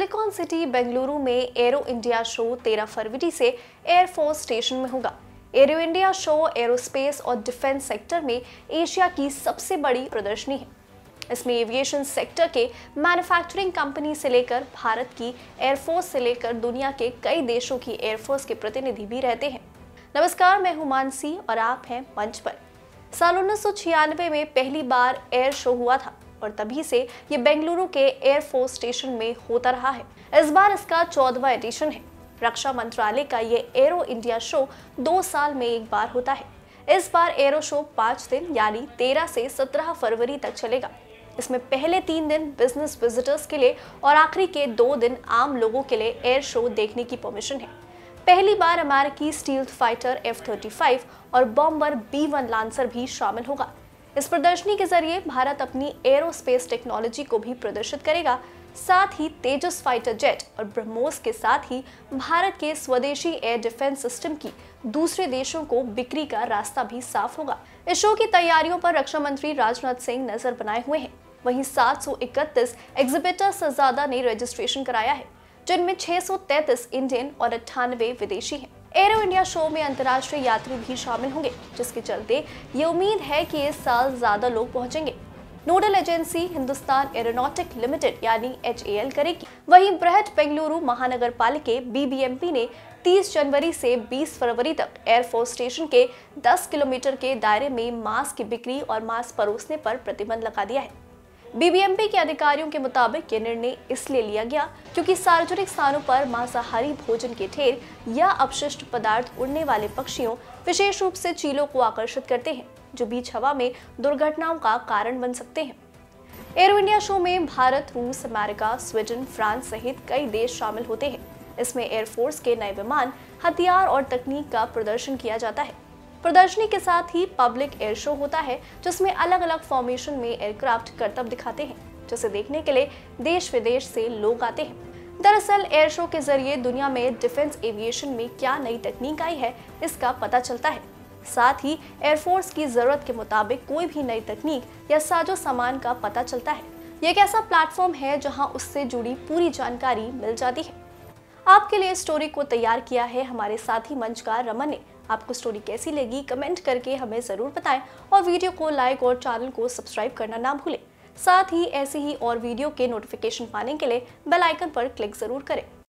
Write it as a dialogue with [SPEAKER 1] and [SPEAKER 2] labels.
[SPEAKER 1] Silicon city Bengaluru में arrow India show 13 फरवरी से air force station में होगा। एरो इंडिया शो एरोस्पेस और डिफेंस सेक्टर में एशिया की सबसे बड़ी प्रदर्शनी है। इसमें एविएशन सेक्टर के मैन्युफैक्चरिंग कंपनी से लेकर भारत की एयरफोर्स से लेकर दुनिया के कई देशों की एयरफोर्स के प्रतिनिधि भी रहते हैं। नमस्कार, मैं हूं मानसी और आप हैं मंच पर। साल 1996 में पहली बार एयर शो हुआ था और तभी से ये बेंगलुरु के एयरफोर्स स्टेशन में होता रहा है। इस बार इसका 14वां एडिशन है। रक्षा मंत्रालय का ये एरो इंडिया शो 2 साल में एक बार होता है। इस बार एरो शो 5 दिन यानी 13 से 17 फरवरी तक चलेगा। इसमें पहले 3 दिन बिजनेस विजिटर्स के लिए और आखिरी के 2 दिन आम लोगों के लिए एयर शो देखने की परमिशन है। पहली बार अमेरिकी स्टील्थ फाइटर F-35 और बॉम्बर B-1 लांसर भी शामिल होगा। इस प्रदर्शनी के जरिए भारत अपनी एरोस्पेस टेक्नोलॉजी को भी प्रदर्शित करेगा। साथ ही तेजस फाइटर जेट और ब्रह्मोस के साथ ही भारत के स्वदेशी एयर डिफेंस सिस्टम की दूसरे देशों को बिक्री का रास्ता भी साफ होगा। इस शो की तैयारियों पर रक्षा मंत्री राजनाथ सिंह नजर बनाए हुए हैं। वहीं 731 एग्जिबिटर्स से ज्यादा ने रजिस्ट्रेशन कराया है, जिनमें 633 इंडियन और 98 विदेशी हैं। एरो इंडिया शो में अंतर्राष्ट्रीय यात्री भी शामिल होंगे, जिसके चलते ये उम्मीद है कि इस साल ज्यादा लोग पहुंचेंगे। Nodal agency Hindustan aeronautic limited यानी HAL करेगी। वहीं बृहट बेंगलुरु महानगर पालिके BBMP ने 30 जनवरी से 20 फरवरी तक एयरफोर्स स्टेशन के 10 किलोमीटर के दायरे में मांस की बिक्री और मांस परोसने पर प्रतिबंध लगा दिया है। BBMP के अधिकारियों के मुताबिक ये निर्णय इसलिए लिया गया क्योंकि सार्वजनिक स्थानों पर मांसाहारी भोजन के ढेर या अपशिष्ट पदार्थ उड़ने वाले पक्षियों, विशेष रूप से चीलों को आकर्षित करते हैं, जो बीच हवा में दुर्घटनाओं का कारण बन सकते हैं। एरो इंडिया शो में भारत, रूस, अमेरिका, स्वीडन, फ्रांस सहित कई देश शामिल होते हैं। इसमें एयरफोर्स के नए विमान, हथियार और तकनीक का प्रदर्शन किया जाता है। प्रदर्शनी के साथ ही पब्लिक एयर शो होता है, जिसमें अलग अलग फॉर्मेशन में एयरक्राफ्ट करतब दिखाते हैं, जिसे देखने के लिए देश विदेश से लोग आते हैं। दरअसल एयर शो के जरिए दुनिया में डिफेंस एविएशन में क्या नई तकनीक आई है, इसका पता चलता है। साथ ही एयरफोर्स की जरूरत के मुताबिक कोई भी नई तकनीक या साजो सामान का पता चलता है। ये एक ऐसा प्लेटफॉर्म है जहां उससे जुड़ी पूरी जानकारी मिल जाती है। आपके लिए स्टोरी को तैयार किया है हमारे साथी मंच का रमन ने। आपको स्टोरी कैसी लगी कमेंट करके हमें जरूर बताएं और वीडियो को लाइक और चैनल को सब्सक्राइब करना ना भूलें। साथ ही ऐसे ही और वीडियो के नोटिफिकेशन पाने के लिए बेल आइकन पर क्लिक जरूर करें।